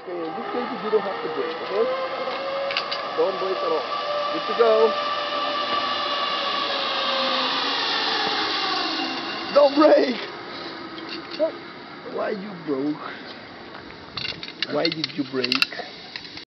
Okay, in this case you don't have to brake, okay? Don't brake at all. Good to go. Don't brake! Why you broke? Why did you brake?